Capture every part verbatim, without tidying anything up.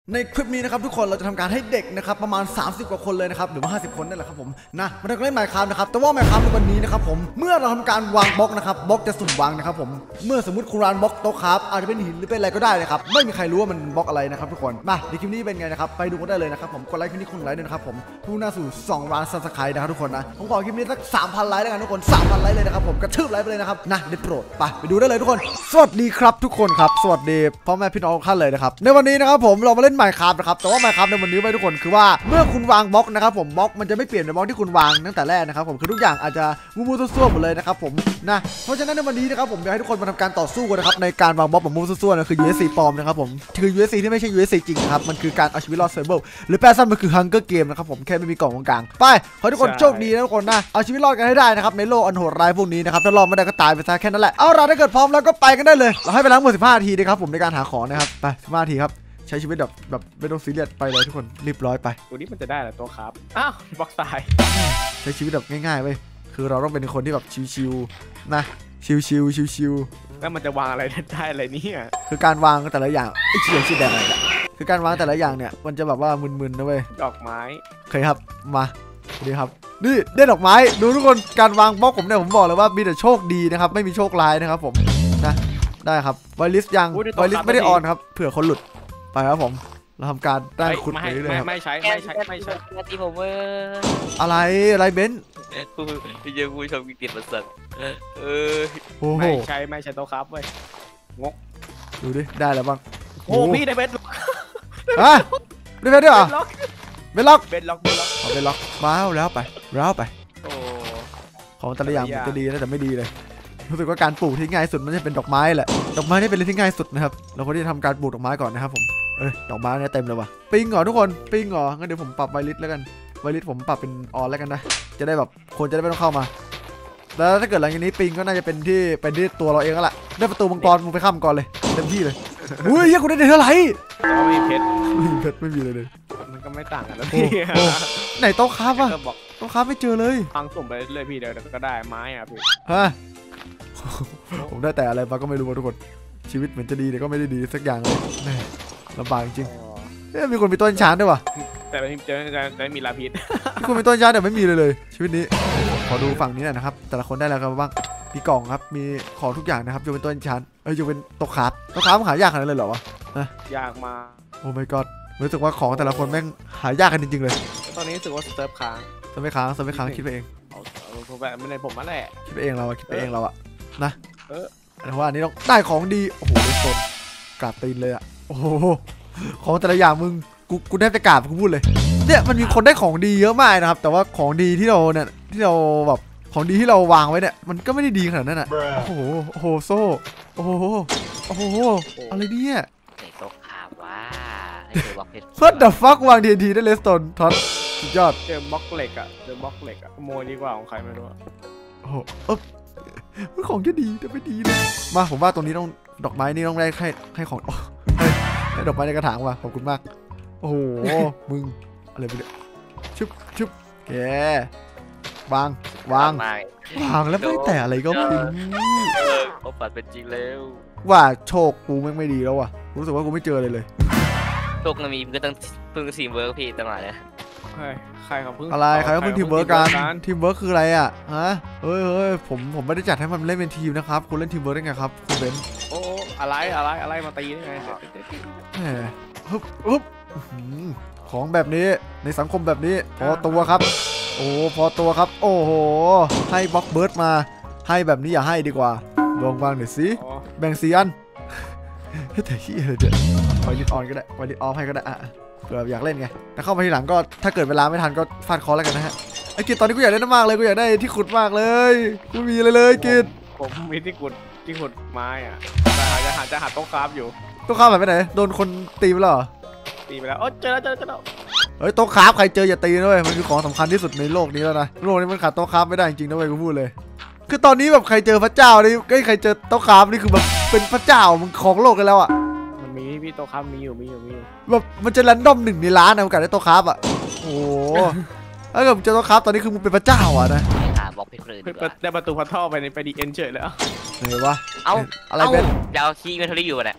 ในคลิปนี้นะครับทุกคนเราจะทำการให้เด็กนะครับประมาณสามสิบกว่าคนเลยนะครับหรือว่าห้าสิบคนนั่นแหละครับผมนะมาทำการเล่น Minecraft นะครับแต่ว่า Minecraft ในวันนี้นะครับผมเมื่อเราทำการวางบล็อกนะครับบล็อกจะสุ่มวางนะครับผมเมื่อสมมติคุณวางบล็อกโต๊ะครับอาจจะเป็นหินหรือเป็นอะไรก็ได้นะครับไม่มีใครรู้ว่ามันบล็อกอะไรนะครับทุกคนมาในคลิปนี้เป็นไงนะครับไปดูกันได้เลยนะครับผมกดไลค์คลิปนี้คุณไลค์ด้วยนะครับผมพุ่งหน้าสู่สองล้านซับสไครต์นะครับทุกคนนะผมขอคลิปนี้สัก สามพัน ไลค์แล้วกันทุกคน สามพัน ไลค์เลยนะครับผมกระทืบไลค์ไปเลยนะครับนะได้โปรดไปไปดูได้เลยทุกคนสวัสดีครับทุกคนครับสวัสดีพ่อแม่พี่น้องทุกท่านเลยนะครับในวันนี้นะครับผมเรามาเล่น Minecraft นะครับแต่ว่า Minecraft ในวันนี้ไว้ทุกคนคือว่าเมื่อคุณวางบล็อกนะครับผมบล็อกมันจะไม่เปลี่ยนเป็นบล็อกที่คุณวางตั้งแต่แรกนะครับผมคือทุกอย่างอาจจะมูมูซั่วๆหมดเลยนะครับผมนะเพราะฉะนั้นในวันนี้นะครับผมอยากให้ทุกคนมาทำการต่อสู้กันนะครับในการวางบล็อกแบบมูมูซั่วๆนะคือ ยู เอส ซี ปลอมนะครับผมคือ ยู เอส ซี ที่ไม่ใช่ ยู เอส ซี จริงนะครับมันคือการเอาชีวิตรอดเซิร์ฟเวอร์หรือแปลสั้นมันคือ Hunger Game นะครับผมแค่ไม่มีกล่องตรงกลางไปขอให้ทุกคนโชคดีนะทุกคนนะเอาชีวิตรอดกันให้ได้นะครับในโลกอันโหดร้ายพวกนี้นะครับถ้ารอดไม่ได้ก็ตายไปซะแค่นั้นแหละเอาล่ะถ้าเกิดพร้อมแล้วก็ไปกันได้เลยเราให้เวลาหมดสิบห้านาทีนะครับผมในการหาของนะครับไปสิบห้านาทีครับใช้ชีวิตแบบแบบไม่ต้องซีเรียสไปเลยทุกคนรีบร้อยไปตัวนี้มันจะได้เหรอตัวครับอ้าวบล็อกตายใช้ชีวิตแบบง่ายๆเว้ยคือเราต้องเป็นคนที่แบบชิวๆนะชิวๆชิวๆแล้วมันจะวางอะไรได้อะไรนี่อ่ะคือการวางแต่ละอย่างไอ้เฉียดสีแดงอะไรเนี่ยคือการวางแต่ละอย่างเนี่ยมันจะแบบว่ามึนๆนะเว้ยดอกไม้เคยครับมาดีครับนี่ได้ดอกไม้ดูทุกคนการวางบล็อกผมเนี่ยผมบอกเลยว่ามีแต่โชคดีนะครับไม่มีโชคร้ายนะครับผมนะได้ครับไวลิสยังไวลิสไม่ได้ออนครับเผื่อคนหลุดไปครับผมเราทำการได้ขุดไปเลยครับไม่ใช้ไม่ใช้ไม่ใช้ตีผมเอออะไรอะไรเบนซ์พี่เจอผู้ชมกิติประเสริฐเออไม่ใช้ไม่ใช้โต๊ะครับเว้ยงกดูดิได้แล้วบ้างโอ้พี่ได้เบนซ์ฮะได้เบนซ์ด้วยเหรอเบนล็อกเบนล็อกเบนล็อกเอาเบนล็อกมาแล้วไปแล้วไปโอ้ของแต่ละอย่างมันจะดีนะแต่ไม่ดีเลยรู้สึกว่าการปลูกที่ง่ายสุดมันจะเป็นดอกไม้แหละดอกไม้นี่เป็นเรื่องที่ง่ายสุดนะครับเราควรที่จะทำการปลูกดอกไม้ก่อนนะครับผมเออดอกไม้เนี่ยเต็มเลยว่ะปิงเหรอทุกคนปิงเหรองั้นเดี๋ยวผมปรับไวริสแล้วกันไวริสผมปรับเป็นออนแล้วกันนะจะได้แบบคนจะได้ไม่ต้องเข้ามาแล้วถ้าเกิดหลังจากนี้ปิงก็น่าจะเป็นที่เป็นที่ตัวเราเองแล้วล่ะได้ประตูมังกรมึงไปข้ามมังกรเลยเต็มที่เลยอุ้ยเฮียกูได้เท่าไหร่ไม่มีเพชรไม่มีเพชรไม่มีเลยเลยมันก็ไม่ต่างกันแล้วพี่ไหนโต๊ะค้าป่ะโต๊ะค้าไม่เจอเลยฟังสุ่มไปเลยพี่เดี๋ยวก็ได้ไม้อ่ะพี่ฮะผมได้แต่อะไรมาก็ไม่รู้ทุกคนชีวิตเหมือนจะดีแต่ก็ไม่ได้ดีสักอย่างเลยลำบากจริงเอ๊ะมีคนมีต้นชานด้วยวะแต่ไม่จะจะมีลาพิษมีคนมีต้นชานแต่ไม่มีเลยเลยชีวิตนี้ขอดูฝั่งนี้หน่อยนะครับแต่ละคนได้แล้วกันบ้างมีกล่องครับมีของทุกอย่างนะครับยกเป็นต้นชานเอ้ยยกเป็นโต๊ะค้าโต๊ะค้ามันหายากขนาดนั้นเลยเหรอวะยากมาโอ้ my god รู้สึกว่าของแต่ละคนแม่งหายากกันจริงๆเลยตอนนี้รู้สึกว่าเซิร์ฟค้างเซิร์ฟไม่ค้างเซิร์ฟไม่ค้างคิดไปเองผมแบบไม่ในผมมาแหละคิดไปเองเราอะคิดไปเองเราอะนะเออแต่ว่าอันนี้ต้องได้ของดีโอ้โหได้โซนกราบตีนเลยอะโอ้โหของแต่ละอย่างมึงกูกูได้แต่กราบกูพูดเลยเนี่ยมันมีคนได้ของดีเยอะมากนะครับแต่ว่าของดีที่เราเนี่ยที่เราแบบของดีที่เราวางไว้เนี่ยมันก็ไม่ได้ดีขนาดนั้นอะโอ้โหโอ้โหโซ่โอ้โหโอ้โหอะไรเนี่ยไอ้โต๊ะข่าวว่าเฮ้ย the fuck วาง ที เอ็น ที ได้เลสโตนท็อตสุดยอดเจอบล็อกเหล็กอะเจอบล็อกเหล็กอะขโมยดีกว่าของใครไม่รู้โอ้โหเออของจะดีแต่ไม่ดีเลยมาผมว่าตรงนี้ต้องดอกไม้นี่ต้องได้ให้ให้ของให้ดอกไม้ในกระถางว่ะขอบคุณมากโอ้โหมึงอะไรไปเนี่ยชุบชุบแกวางวางวางแล้วไม่แต่อะไรก็ไม่เขาปัดเป็นจริงแล้วว่าโชคกูแม่งไม่ดีแล้วว่ะรู้สึกว่ากูไม่เจอเลยเลยโชคมันมีมันก็ต้องพึ่งทีมเวิร์กพี่ตั้งหลายเลยใครเขาพึ่งอะไรใครเขาพึ่งทีมเวิร์กกันทีมเวิร์กคืออะไรอ่ะฮะเฮ้ยเฮ้ยผมผมไม่ได้จัดให้มันเล่นเป็นทีมนะครับคุณเล่นทีมเวิร์กได้ไงครับคุณเบนโอ้อะไรอะไรอะไรมาตีได้ไงแหมฮึบฮึบของแบบนี้ในสังคมแบบนี้พอตัวครับโอ้พอตัวครับโอ้โหให้บล็อกเบิร์ดมาให้แบบนี้อย่าให้ดีกว่าลองวางหน่อยสิแบ่งสี่อันแต่ที่อะไรเดี๋ยวไวลิสออนก็ได้ไวลิสออฟให้ก็ได้อ่ะเผื่ออยากเล่นไงแต่เข้ามาทีหลังก็ถ้าเกิดเวลาไม่ทันก็ฟาดคอแล้วกันนะฮะไอ้กิจตอนนี้กูอยากเล่นมากเลยกูอยากได้ที่ขุดมากเลยกูมีเลยเลยกิจผมมีที่ขุดที่ขุดไม้อ่ะจะหาจะหาจะหาโต๊ะคราฟอยู่โต๊ะคราฟแบบไหนโดนคนตีไปแล้วตีไปแล้วโอ้เจอแล้วเจอแล้วเจอแล้วเฮ้ยโต๊ะคราฟใครเจออย่าตีนะเว้ยมันคือของสำคัญที่สุดในโลกนี้แล้วนะโลกนี้มันขาดโต๊ะคราฟไม่ได้จริงๆนะเว้ยกูพูดเลยคือตอนนี้แบบใครเจอพระเจ้านี่ใครเจอโต๊ะคราฟนี่คือแบบเป็นพระเจ้ามันของโลกกันแล้วอ่ะมันมีพี่โต๊ะคราฟมีอยู่มีอยู่มีอยู่แบบมันจะแรนดอมหนึ่งในล้านนะโอกาสได้โต๊ะคราฟอ่ะโอ้ถ้าเกิดเจอโต๊ะคราฟตอนนี้คือมึงเป็นพระเจ้าอ่ะนะบอกเพชรเลยได้ประตูพัทท่อไปในไปดีเอ็นเฉยแล้วไหนวะเอาอะไรเป็นยาวคีย์เมทัลลี่อยู่แหละ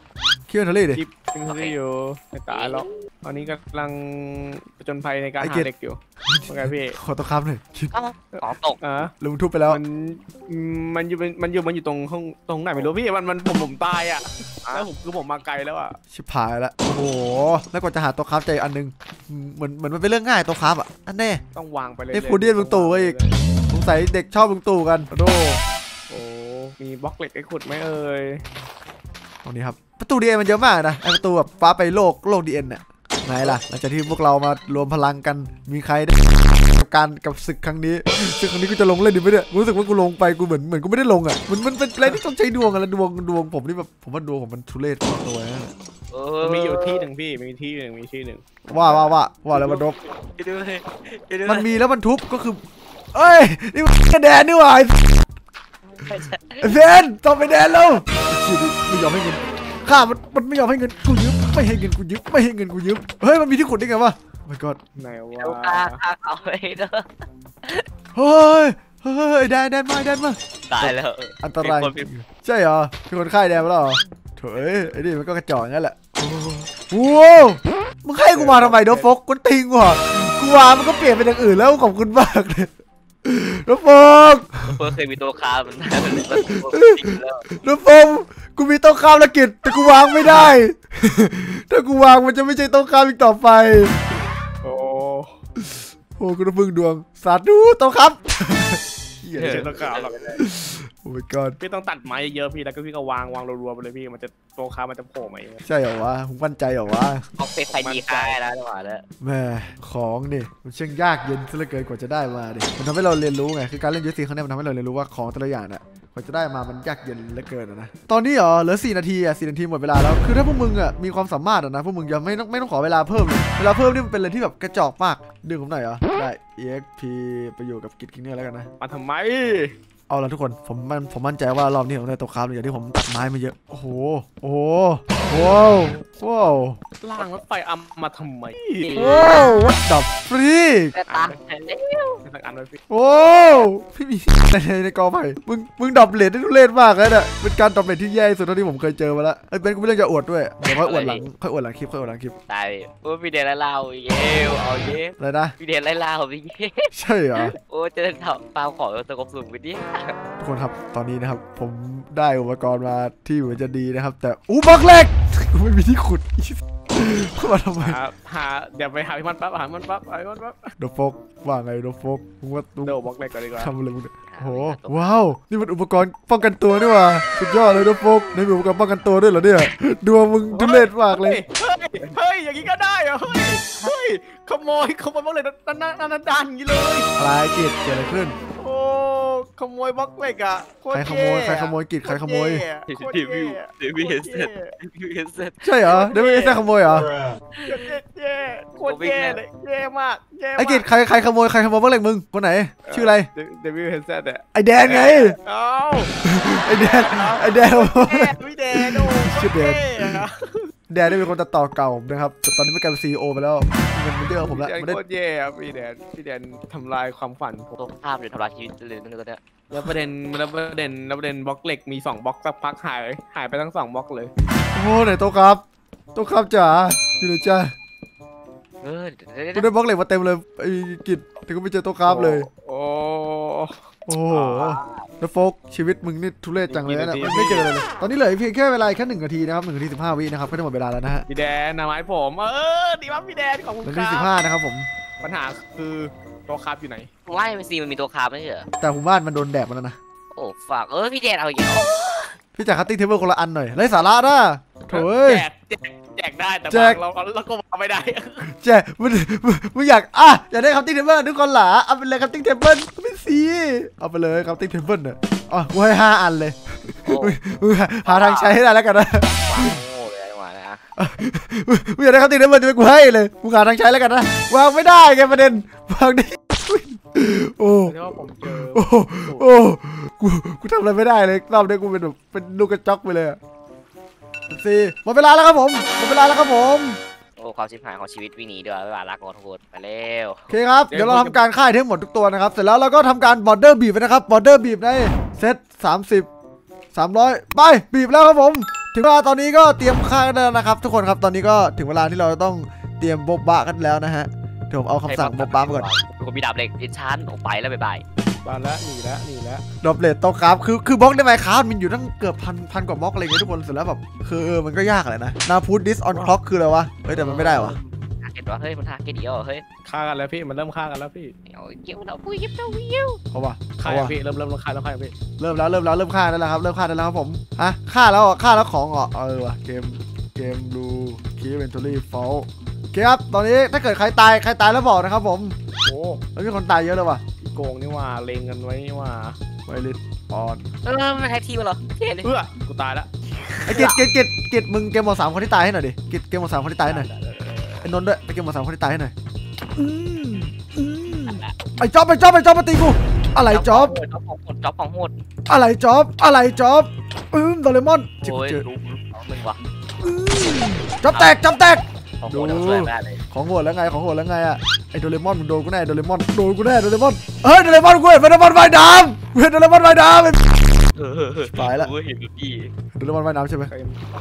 คิวเทอรี่ดิคลิปยังไม่อยู่ไม่ตายหรอกตอนนี้กำลังประจนภัยในการหาเด็กอยู่ว่าไงพี่ขอตัวครับหน่อยคิดอ้าวของตกอ่ะลุงทุบไปแล้วมันมันอยู่มันอยู่มันอยู่ตรงห้องตรงไหนไม่รู้พี่มันมันผมผมตายอ่ะแล้วผมคือผมมาไกลแล้วอ่ะชิบหายแล้วโอ้โหแล้วกว่าจะหาตัวครับใจอันนึงเหมือนเหมือนมันเป็นเรื่องง่ายตัวครับอ่ะอันแน่ต้องวางไปเลยไอ้ฟูเดียนลุงตู่อีก สงสัยเด็กชอบลุงตู่กันโดโอ้มีบล็อกเหล็กไอ้ขุดไหมเอ่ยตรงนี้ครับประตูดีเอ็นมันเยอะมากนะไอประตูแบบฟ้าไปโลกโลกดีเอ็นเนี่ยไงล่ะหลังจากที่พวกเรามารวมพลังกันมีใครได้กับการกับศึกครั้งนี้ศึกครั้งนี้กูจะลงเล่นดีไหมเนี่ยรู้สึกว่ากูลงไปกูเหมือนเหมือนกูไม่ได้ลงอ่ะมันมันเป็นอะไรที่ต้องใช้ดวงอะแล้วดวงดวงผมนี่แบบผมว่าดวงผมมันทุเรศตัวนั่นแหละเออมีอยู่ที่หนึ่งพี่มีที่หนึ่งมีที่หนึ่งว่าว่าว่าว่าแล้วมันดบไปด้วยไปด้วยมันมีแล้วมันทุบก็คือเอ้ยนี่มันกระแดนนี่หว่าไอ้เฟนต้องไปแดนแล้วชีวิตไม่ยอมให้เงินข้ามันมันไม่ยอมให้เงินกูยืมไม่ให้เงินกูยืมไม่ให้เงินกูยืมเฮ้ยมันมีที่ขุดได้ไงวะ my god ไหนวเอาะฆ่าฆ่าเขาไปเด้อเฮ้ยเฮ้ยแดนแดนมาแดนมาตายแล้วอันตรายมีคนเป็นใช่เหรอมีคนฆ่าแดนมาแล้วเหรอเถอยไอ้นี่มันก็กระจอกงั้นแหละโอ้โหมึงให้กูมาทำไมโดฟกกูติงว่ะกูวางมันก็เปลี่ยนเป็นอย่างอื่นแล้วขอบคุณมากเลยโดฟกเพิ่งเคยมีตัวคามันได้มันแล้วโดฟกกูมีโต๊ะข้ามละกิจแต่กูวางไม่ได้ ถ้ากูวางมันจะไม่ใช่โต๊ะข้ามอีกต่อไปโอ้โอ้กูต้องพึ่งดวงสาธุโต๊ะครับเหี้ยไม่ใช่ต้องการหรอกโอ้ my god พี่ต้องตัดไม้เยอะพี่แล้วก็พี่ก็วางวางรัวๆไปเลยพี่มันจะโตค้ามันจะโผล่มาเองใช่เหรอวะมึงมั่นใจเหรอวะออกเป็นไฟดีค่ายแล้วจังหวะแล้วแม่ของนี่มันช่างยากเย็นซะเหลือเกินกว่าจะได้มาดิมันทำให้เราเรียนรู้ไงคือการเล่นยูซีครั้งนี้มันทำให้เราเรียนรู้ว่าของแต่ละอย่างน่ะกว่าจะได้มามันยากเย็นเหลือเกินอะนะตอนนี้เหรอเหลือสี่นาทีอ่ะสี่นาทีหมดเวลาแล้วคือถ้าพวกมึงอ่ะมีความสามารถอ่ะนะพวกมึงอย่าไม่ต้องไม่ต้องขอเวลาเพิ่มเลยเวลาเพิ่มนี่มันเป็นอะไรที่แบบกระจอกมากดึงผมหน่อยเหรอได้ อี เอ็กซ์ พี ไปอยู่กับกิจคิงเนอร์แล้วกันนะมาทำไมเอาละทุกคนผมมันผมมั่นใจว่ารอบนี้ผมได้ตัวคราฟเลยอย่างที่ผมตัดไม้มาเยอะโอ้โหโอ้โหว้าวว้าวล่างรถไฟอัมมาทำไมว้าว what the freak แต่ตาเร็วสักอันเลยพี่โอ้พี่มีในในกอไผ่มึงมึงดรอปเลทได้ทุเรศมากเลยเนี่ยเป็นการดรอปเลทที่แย่ที่สุดเท่าที่ผมเคยเจอมาแล้วไอ้เป็นกูไม่เรื่องจะอวดด้วยเดี๋ยวค่อยอวดหลังค่อยอวดหลังคลิปค่อยอวดหลังคลิปตายโอ้พี่เดนไล่เล่าเย้เอาเย้อะไรนะพี่เดนไล่เล่าพี่เย้ใช่เหรอโอ้จะได้ทำตามขอตะกบสูงไปดิทุกคนครับตอนนี้นะครับผมได้อุปกรณ์มาที่เหมือนจะดีนะครับแต่อู้บล็อกเล็กกูไม่มีที่ขุดเข้ามาทำไมหาหาเดี๋ยวไปหาพี่มันปั๊บหามันปั๊บหาพี่มันปั๊บโดโฟกว่าไงโดโฟกมึงว่ามึงเดี๋ยวบล็อกเหล็กก่อนดีกว่าทำอะไรมึงเนี่ยโอ้โหว้าวนี่มันอุปกรณ์ป้องกันตัวนี่หว่าสุดยอดเลยโดโฟกในมีอุปกรณ์ป้องกันตัวด้วยเหรอเนี่ยดวงมึงทุเรศมากเลยเฮ้ยเฮ้ยอย่างนี้ก็ได้เหรอเฮ้ยเฮ้ยขโมยขโมยบล็อกเหล็กนั่นนั่นนั่นดันอย่างนี้เลยอะไรกิจเกิดอะไรขึ้นโอ้ขโมยบล็อกเหล็กอ่ะโคตใครขโมยใครขโมยกิจใครขโมยเดวิวเดวิวเฮนเซตเดวิวเฮนเซตใช่เหรอเดี๋ยวไม่ใช่ขโมยเหรอแย่โคตรแย่เลยแย่มากแย่มากไอ้กิจใครใครขโมยใครขโมยบ้างเล็กมึงคนไหนชื่ออะไรเดวิลเฮนเซตอ่ะไอ้แดนไงเอ้าไอ้แดนไอ้แดนแย่พี่แดนโอ้ชื่อแดนแย่แดนได้เป็นคนตัดต่อเก่าผมนะครับแต่ตอนนี้ไม่กลายเป็นซีอีโอไปแล้วมันมันเรื่องของผมแล้วแดนมันได้โคตรแย่อะพี่แดนพี่แดนทำลายความฝันผมตัวภาพหรือทำลายชีวิตเลยนั่นตัวเนี้ยแล้วประเด็นแล้วประเด็นแล้วประเด็นบล็อกเหล็กมีสองบล็อกสักพักหายหายไปทั้งสองบล็อกเลยโอ้โหไหนโต๊ะครับโต๊ะครับจ๋าอยู่ไหนจ้าเออกูได้บล็อกเหล็กมาเต็มเลยไอ้กิจแต่ก็ไม่เจอโต๊ะครับเลยโอ้โอ้โหแล้วโฟกชีวิตมึงนี่ทุเรศจังเลยนะมันไม่เจอเลยตอนนี้เหลือเพียงแค่เวลาแค่หนึ่งนาทีนะครับหนึ่งนาทีสิบห้าวินะครับก็จะหมดเวลาแล้วนะฮะพี่แดนนะไม้ผมเออดีมากพี่แดนขอบคุณหนึ่งคนาทีรัสิบบห้านะครับผมปัญหาคือตัวคราฟอยู่ไหนไม่เป็นซีมันมีตัวคาไม่ใช่เหรอแต่ผมว่ามันโดนแดดมาแล้วนะโอ้ฝากเออพี่เดนเอาอย่างพี่จากคัตติ้งเทเบิลคนละอันหน่อยไรสาระนะโถ่เอ้ยแจกแจกแจกได้แต่แจกเราเราก็วางไม่ได้เจ๊มึงมึงมึงอยากอ่ะอยากได้คัตติ้งเทเบิลทุกคนเหรอเอาไปเลยคัตติ้งเทเบิลไม่ซีเอาไปเลยคัตติ้งเทเบิลเนี่ยอ๋อกูให้ห้าอันเลยโอ้มึงมึงหาทางใช้ให้ได้แล้วกันนะวางโง่เลยจังหวะนะมึงมึงอยากได้คัตติ้งเทเบิลจะไปกูให้เลยมึงหาทางใช้แล้วกันนะวางไม่ได้ไงประเด็นวางได้โอ้เพราะว่าผมเจอโอ้โอ้กูกูทำอะไรไม่ได้เลยรอบนี้กูเป็นแบบเป็นลูกกระจอกไปเลยอะสิหมดเวลาแล้วครับผมหมดเวลาแล้วครับผมโอ้ความชิบหายของชีวิตวิ่งหนีด้วยไม่ว่ารักก่อนทุกคนไปเร็วโอเคครับเดี๋ยวเราทำการค่ายทั้งหมดทุกตัวนะครับเสร็จแล้วเราก็ทำการบอร์เดอร์บีบนะครับบอร์เดอร์บีบในเซตสามสิบ สามร้อยไปบีบแล้วครับผมถึงเวลาตอนนี้ก็เตรียมฆ่ากันแล้วนะครับทุกคนครับตอนนี้ก็ถึงเวลาที่เราต้องเตรียมบบะกันแล้วนะฮะเดี๋ยวผมเอาคำสั่งบบะมาก่อนผมมีดาบเหล็กดิชานออกไปแล้วบ๊ายบายมาแล้วหนีแล้วหนีแล้วดอบเลตโตครับคือคือบล็อกในไมค์ครับมันอยู่ตั้งเกือบพันพันกว่าบล็อกอะไรเงี้ยทุกคนเสร็จแล้วแบบคือเออมันก็ยากเลยนะนาพูดดิสออนคล็อกคืออะไรวะเฮ้ยแต่มันไม่ได้วะทาเก็ตวะเฮ้ยมันทาเก็ตเดียวเฮ้ยฆ่ากันแล้วพี่มันเริ่มฆ่ากันแล้วพี่เอาเยี่ยวเราปุ้ยเยี่ยวเราเยี่ยวเขาวะฆ่าเขาแล้ววะพี่เริ่มเริ่มเริ่มฆ่าแล้วฆ่าแล้วพี่เริ่มแล้วเริ่มแล้วเริ่มฆ่าได้แล้วครับเริ่มฆ่าได้แล้วครับผมอ่ะฆ่าแล้วฆ่าแล้วของอ๋อเออวะเกมเกมดูคีเวนทอรี่ฟอลโอเคครับตอนนี้ถ้าเกิดใครตายใครตายแล้วบอกนะครับผมโอ้แล้วมีคนตายเยอะเลยว่ะพี่โกงนี่ว่าเลงกันไว้นี่ว่าไวริสออนเออมันแท็กทีมเหรอเท่เลยเพื่อกูตายแล้วไอ้กิจกิจกิจกิจมึงเกมหมดสามคนที่ตายให้หน่อยดิกิจเกมหมดสามคนที่ตายให้หน่อยไอ้นนท์ด้วยไปเกมหมดสามคนที่ตายให้หน่อยอืมอืมไอ้จ๊อบไอ้จ๊อบไอ้จ๊อบมาตีกูอะไรจ๊อบจ๊อบของโหดจ๊อบของโหดอะไรจ๊อบอะไรจ๊อบอืมโดเรมอนจิกโอ้ยเจอรู้เอามึงวะจ๊อบแตกจ๊อบแตกของโหดเราช่วยไม่ได้เลยของโหดแล้วไงของโหดแล้วไงอะไอโดเรมอนมึงโดนกูแน่โดเรมอนโดนกูแน่โดเรมอนเฮ้ยโดเรมอนกูเห็นโดเรมอนว่ายน้ำเห็นโดเรมอนว่ายน้ำไอ้ตายละกูเห็นพี่โดเรมอนว่ายน้ำใช่ไหมใคร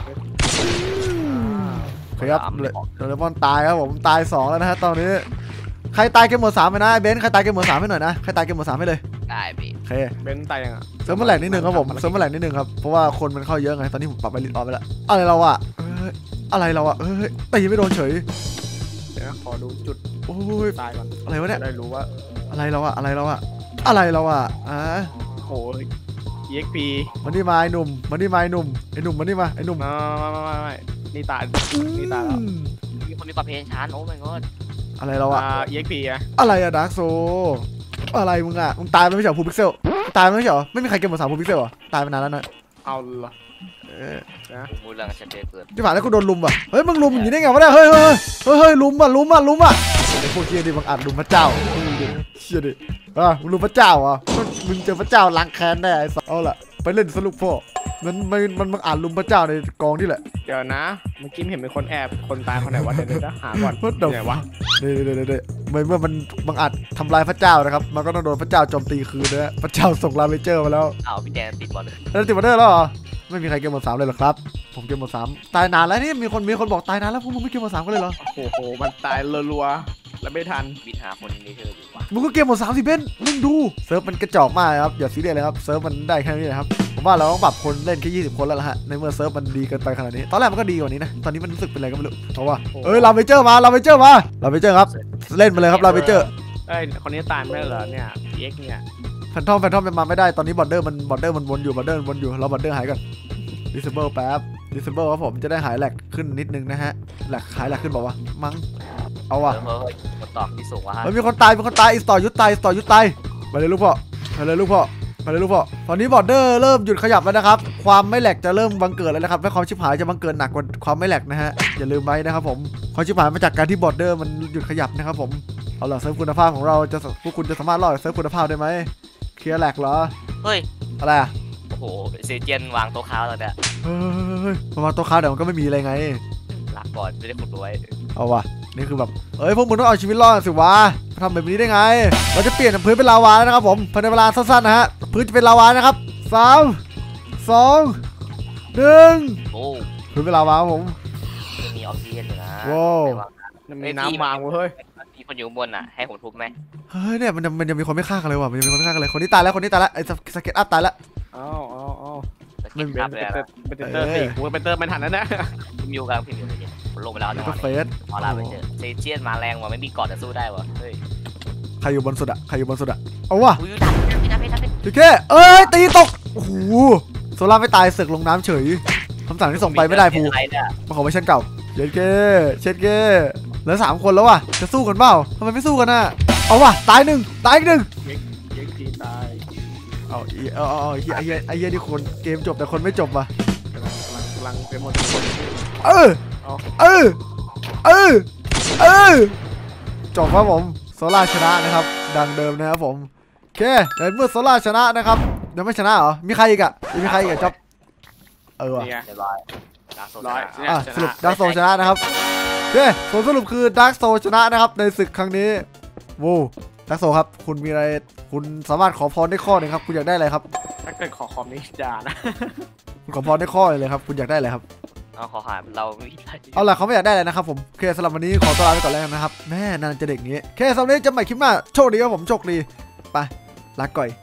ครับโดเรมอนตายครับผมตายสองแล้วนะฮะตอนนี้ใครตายเกมหมดสามไปนะไอ้เบนซ์ใครตายเกมหมดสามให้หน่อยนะใครตายเกมหมดสามให้เลยได้พี่โอเคเบนตายยังอ่ะเซิร์ฟเมื่อแหลกนิดนึงครับผมเซิร์ฟเมื่อแหลกนิดนึงครับเพราะว่าคนมันเข้าเยอะไงตอนนี้ผมปรับไปลิตออนไปแล้วอะไรเราอะเอ้ยอะไรเราอะเอ้ยตีไม่โดนเฉยเดี๋ยวนะขอดูจุดโอ้ยตายก่อนอะไรวะเนี่ยจะได้รู้ว่าอะไรเราอะอะไรเราอะอะไรเราอะอ่ะโอ้ย อี เอ็กซ์ พีมันนี่มาไอ้หนุ่มมันนี่มาไอ้หนุ่มไอ้หนุ่มมันนี่มาไอ้หนุ่มไม่ไม่ไม่ไม่นี่ตายนี่ตายแล้วอืมมีคนมีความเพนชานโอ้ my god อะไรเราอะอ่า อี เอ็กซ์ พี อะอะไรอะดาร์กโซอะไรมึงอะมึงตายไปไม่ใช่เหรอพูพิกเซลตายไปไม่ใช่เหรอไม่มีใครเกมหมดสามพูพิกเซลเหรอตายไปนานแล้วนะเอาละเออนะมูลเรื่องชัดเจนเกินที่ผ่านแล้วกูโดนลุมว่ะเฮ้ยมึงลุมอย่างนี้ได้ไงวะเนี่ยเฮ้ยเฮ้ยเฮ้ยเฮ้ยลุมอะลุมอะลุมอะไอ้พวกเฮียดิมึงอัดลุมพระเจ้าเชี่ยดิอ่ะมึงลุมพระเจ้าอ่ะมึงเจอพระเจ้าล้างแค้นแน่ไอ้สัสเอาล่ะไปเล่นสนุกพ่อมันมันมันมันอ่านลุมพระเจ้าในกองนี่แหละเดี๋ยวนะเมื่อกี้เห็นเป็นคนแอบคนตายคนไหนวะเดี๋ยวเดี๋ยวนะหาก่อน What the ไหนวะเด้เด้เด้เด้เมื่อเมื่อมันบังอาจทำลายพระเจ้านะครับมันก็ต้องโดนพระเจ้าโจมตีคืนนะฮะพระเจ้าส่งลาเวเจอร์มาแล้วอ้าวพี่แจนติดบอลเลยแล้วติดมาได้แล้วเหรอไม่มีใครเกมหมดสามเลยเหรอครับผมเกมหมดสามตายนานแล้วนี่มีคนมีคนบอกตายนานแล้วพวกมึงไม่เกมหมดสามกันเลยเหรอโอ้โหมันตายรัวๆแล้วไม่ทันบินหาคนนี้เธอดีกว่ามึงก็เกมหมดสามสิเบนมึงดูเซิร์ฟมันกระจอกมากครับอย่าซีเรียสเลยครับเซิร์ฟมันได้แค่นี้นะครับผมว่าเราต้องปรับคนเล่นแค่ยี่สิบคนแล้วล่ะฮะในเมื่อเซิร์ฟมันดีเกินไปขนาดนี้ตอนแรกมันก็ดีกว่านี้นะตอนนี้มันรู้สึกเป็นอะไรก็ไม่รู้เพราะว่าเอ้ยเราไปเจอมาเราไปเจอมาเราไปเจอครับเล่นมาเลยครับเราไปเจอเอ้ยคนนี้ตายไม่ได้เหรอเนี่ย อี เอ็กซ์ เนี่ยแฟนทอมแฟนทอมจะมาไม่ได้ตอนนี้บอร์เดอร์มันบอร์เดอร์มันวนอยู่บอร์เดอร์วนอยู่เราบอร์เดอร์หายก่อนดิสเบิลแป๊บดิสเบิลครับผมจะได้หายแหลกขึ้นนิดนึงนะฮะแหลกหายแหลกขึ้นบอกว่ามั้งเอาว่ะเออเฮ้ยคนตอบที่สูงว่ะฮะเฮ้ยมีคนตายมีคนตายอิสต่อยุทธตายอิสต่อยุทธตายไปเลยลูกพ่อไปเลยลูกพ่อไปเลยลูกพ่อตอนนี้บอร์เดอร์เริ่มหยุดขยับแล้วนะครับความไม่แหลกจะเริ่มบังเกิดแล้วนะครับและความชิบหายจะบังเกิดหนักกว่าความไม่แหลกนะฮะอย่าลืมไว้นะครับผมความชิบหายมาจากการที่บอร์เดอร์มันหยุดขยับนะครับผมเอาล่ะเซิร์ฟคุณภาพของเราจะพวกคุณจะสามารถรอดเซิร์ฟคุณภาพได้ไหมเคลียร์แหลกเหรอเฮ้ยอะไรอะโอ้โหเซเจียนวางโต๊ะค้าแล้วเนี่ยเฮ้ยประมาณตัวค้าเดี๋ยวมันก็ไม่มีอะไรไงลาก่อนไม่ได้ขุดรวยเอาวะนี่คือแบบเอ้ยพวกมึงต้องเอาชีวิตรอดสิวะมาทำแบบนี้ได้ไงเราจะเปลี่ยนพื้นเป็นลาวาแล้วนะครับผมภายในเวลาสั้นๆนะฮะพื้นจะเป็นลาวานะครับสามสองหนึ่งโอ้พื้นเป็นลาวาครับผมมันมีออกซิเจนอยู่นะว้าวไม่วางมันมีน้ำวางเว้ยเฮ้ยมีคนอยู่ข้างบนอ่ะให้ผมทุบไหมเฮ้ยเนี่ยมันจะมันจะมีคนไม่ฆ่ากันเลยว่ะมันจะมีคนไม่ฆ่ากันเลยคนที่ตายแล้วคนที่ตายแล้วไอ้สเก็ตอัพตายแล้วเอาเอาเอาสกิปครับเลยเป็นนะเตอร์สี่กูเป็นเตอร์ไม่ทันแล้วนะพิมพ์อยู่กลางพิมพ์อยู่เลยเนี่ยผมลงไปแล้วแล้วจังหก็วะเฟนี้สพอลาไปเจอเซเจียนมาแรงว่ะไม่มีกอดจะสู้ได้วะเฮ้ยใครอยู่บนสุดอะใครอยู่บนสุดอะเอาวะอุ้ยดันพี่ดันพี่ดันพี่โอเคเอ้ยตีตกโอ้โหโซล่าไม่ตายสึกลงน้ำเฉยคำสั่งที่ส่งไปไม่ได้ภูอะไรเนี่ยมาขอไปชั้นเก่าเช็ดเก้เช็ดเก้เหลือสามคนแล้วว่ะจะสู้กันเปล่าทำไมไม่สู้กันน่ะเอาว่ะตายหนึ่งตายอีกหนึ่งเอ็กซ์ พี ตายเอาอีเอาเอาเอาไอ้เหี้ยไอ้เหี้ยไอ้เหี้ยนี่คนเกมจบแต่คนไม่จบว่ะกำลังกำลังกำลังไปหมดเออเอาเออเออเออจบครับผมโซล่าชนะนะครับดังเดิมนะครับผมโอเคในเมื่อโซล่าชนะนะครับยังไม่ชนะเหรอมีใครอีกอะยังมีใครอีกอะจ๊อบเออว่ะเนี่ยเรียบร้อยดาร์กโซร้อยชนะอ่ะสรุปดาร์กโซชนะนะครับโอเคผลสรุปคือดาร์กโซชนะนะครับในศึกครั้งนี้โว้ดาร์กโซครับคุณมีอะไรคุณสามารถขอพรได้ข้อหนึ่งครับคุณอยากได้อะไรครับถ้าเกิดขอคอมนี่ด่านะคุณคุณขอพรได้ข้อเลยครับคุณอยากได้อะไรครับเอาขอหาเราไม่มีอะไรเอาล่ะเขาไม่อยากได้อะไรนะครับผมโอเคสำหรับวันนี้ขอตัวลาไปก่อนแล้วกันนะครับแม่นานจะเด็กนี้โอเคสำหรับวันนี้จะใหม่คลิปหน้าโชคดีครับผมโชคดีไปลาก่อย